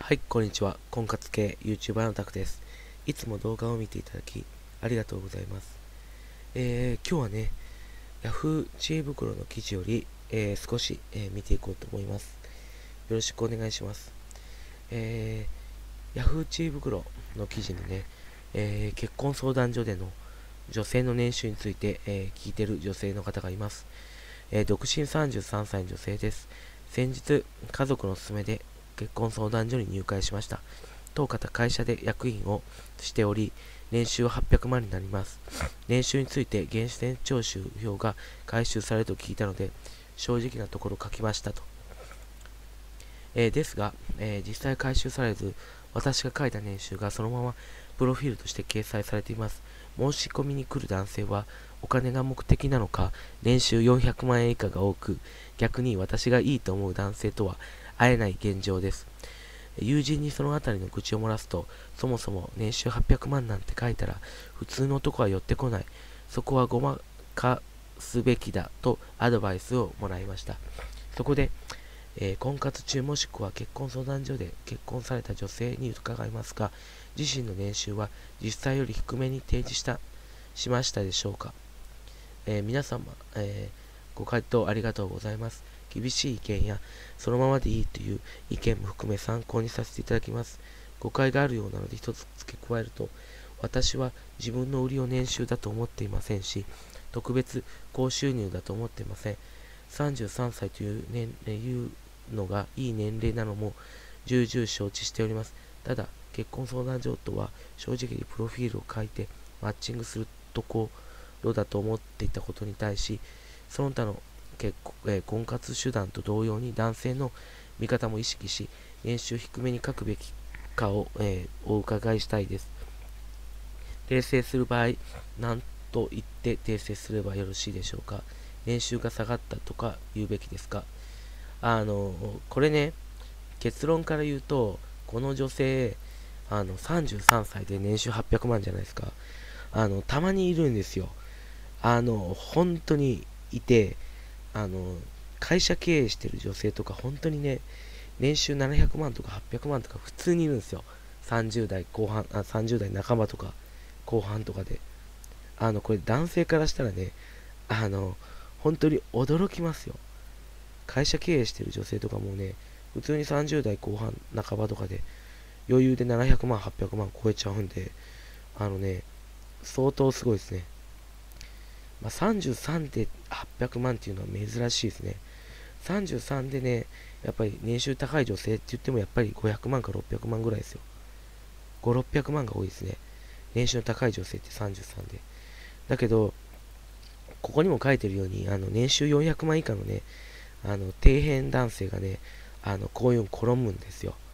はい、こんにちは。婚活系 YouTuber のタクです。いつも動画を見ていただき、ありがとうございます。今日はね、Yahoo! 知恵袋の記事より、少し、見ていこうと思います。よろしくお願いします。Yahoo! 知恵袋の記事にね、結婚相談所での女性の年収について、聞いている女性の方がいます。独身33歳の女性です。先日、家族の勧めで結婚相談所に入会しました。当方会社で役員をしており、年収は800万になります。年収について源泉徴収票が回収されると聞いたので、正直なところ書きましたと。ですが、実際回収されず、私が書いた年収がそのままプロフィールとして掲載されています。申し込みに来る男性は、お金が目的なのか、年収400万円以下が多く、逆に私がいいと思う男性とは会えない現状です。友人にそのあたりの愚痴を漏らすと、そもそも年収800万なんて書いたら、普通の男は寄ってこない。そこはごまかすべきだとアドバイスをもらいました。そこで、婚活中もしくは結婚相談所で結婚された女性に伺いますが、自身の年収は実際より低めに提示しましたでしょうか。皆様、ご回答ありがとうございます。厳しい意見やそのままでいいという意見も含め参考にさせていただきます。誤解があるようなので一つ付け加えると、私は自分の売りを年収だと思っていませんし、特別高収入だと思っていません。33歳といういうのがいい年齢なのも重々承知しております。ただ、結婚相談所とは正直にプロフィールを書いてマッチングするところだと思っていたことに対し、その他の婚活手段と同様に男性の見方も意識し、年収低めに書くべきかを、お伺いしたいです。訂正する場合、何と言って訂正すればよろしいでしょうか。年収が下がったとか言うべきですか。これね、結論から言うと、この女性、33歳で年収800万じゃないですか。たまにいるんですよ。本当にいて、あの、会社経営してる女性とか、本当にね、年収700万とか800万とか普通にいるんですよ。30代後半、30代半ばとか後半とかで。これ男性からしたらね、あの、本当に驚きますよ。会社経営してる女性とかもね、普通に30代後半半ばとかで余裕で700万、800万超えちゃうんで、相当すごいですね。33で800万っていうのは珍しいですね。33でね、やっぱり年収高い女性って言ってもやっぱり500万か600万ぐらいですよ。5、600万が多いですね。年収の高い女性って33で。だけど、ここにも書いてるように、年収400万以下のね、底辺男性がね、こういうの転むんですよ。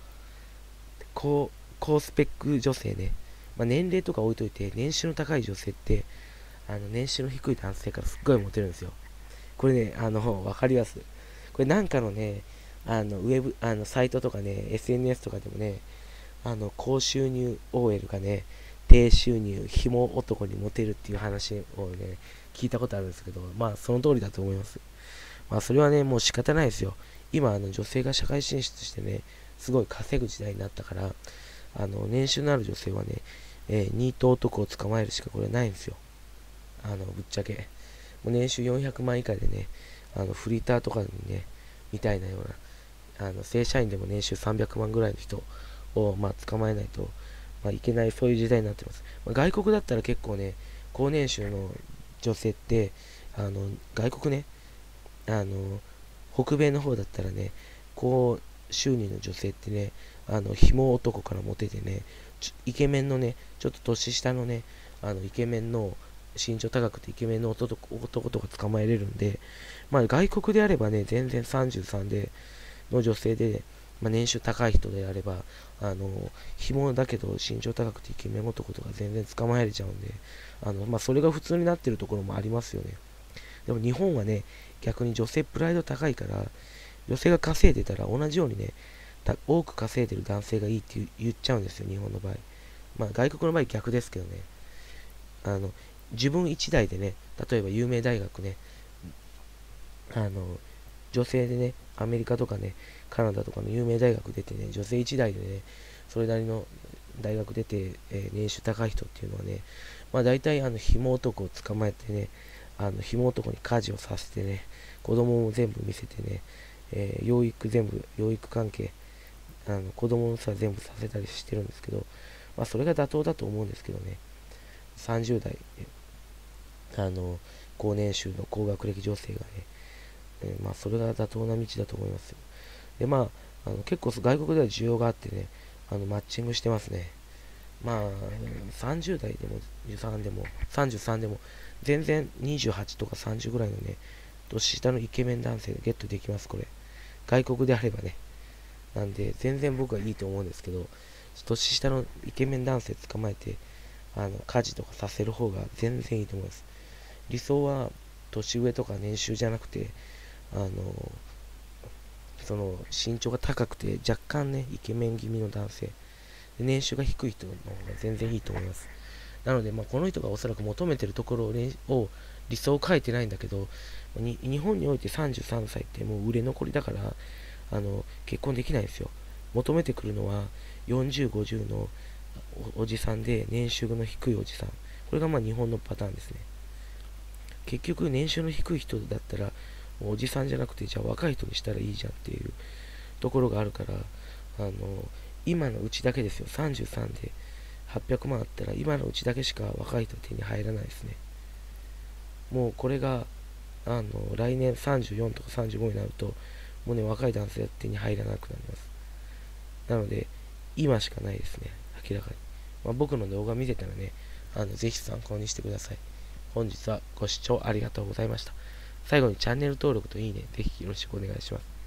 高スペック女性ね。年齢とか置いといて、年収の高い女性って、年収の低い男性からすっごいモテるんですよ。これね、わかります。これなんかのね、ウェブ、サイトとかね、SNS とかでもね、高収入 OL がね、低収入、紐男にモテるっていう話をね、聞いたことあるんですけど、その通りだと思います。それはね、もう仕方ないですよ。今、女性が社会進出してね、すごい稼ぐ時代になったから、年収のある女性はね、ニート男を捕まえるしかこれないんですよ。ぶっちゃけ。もう年収400万以下でね、フリーターとかにね、みたいなような、正社員でも年収300万ぐらいの人を、捕まえないと、いけない、そういう時代になってます。外国だったら結構ね、高年収の女性って、外国ね、あの、北米の方だったらね、高収入の女性ってね、紐男からモテてね、イケメンのね、ちょっと年下のね、イケメンの身長高くてイケメンの男とか捕まえれるんで、外国であればね、全然33での女性で、年収高い人であれば、紐だけど身長高くてイケメン男とか全然捕まえれちゃうんで、それが普通になってるところもありますよね。でも日本はね、逆に女性プライド高いから、女性が稼いでたら同じようにね、多く稼いでる男性がいいって言っちゃうんですよ、日本の場合。外国の場合逆ですけどね。あの、自分一台でね、例えば有名大学ね、あの、 女性でね、アメリカとかね、カナダとかの有名大学出てね、女性一代でね、それなりの大学出て、年収高い人っていうのはね、まあ大体紐男を捕まえてね、紐男に家事をさせてね、子供も全部見せてね、養育関係、子供のさ全部させたりしてるんですけど、まあそれが妥当だと思うんですけどね、30代、高年収の高学歴女性がね、まあそれが妥当な道だと思いますよ。で、まあ、結構外国では需要があってね、マッチングしてますね。まあ、30代でも13でも33でも全然28とか30ぐらいのね、年下のイケメン男性でゲットできます、これ。外国であればね。なんで、全然僕はいいと思うんですけど、年下のイケメン男性捕まえて、家事とかさせる方が全然いいと思います。理想は、年上とか年収じゃなくて、あの、その身長が高くて若干ね、イケメン気味の男性。年収が低い人の方が全然いいと思います。なので、まあ、この人がおそらく求めてるところを理想を書いてないんだけど、日本において33歳ってもう売れ残りだから、結婚できないんですよ。求めてくるのは40、50のおじさんで年収の低いおじさん。これがまあ日本のパターンですね。結局年収の低い人だったら、おじさんじゃなくて、じゃあ若い人にしたらいいじゃんっていうところがあるから、今のうちだけですよ。33で800万あったら、今のうちだけしか若い人手に入らないですね。もうこれが、来年34とか35になると、もうね、若い男性は手に入らなくなります。なので、今しかないですね。明らかに。まあ、僕の動画見てたらね、ぜひ参考にしてください。本日はご視聴ありがとうございました。最後にチャンネル登録といいね、ぜひよろしくお願いします。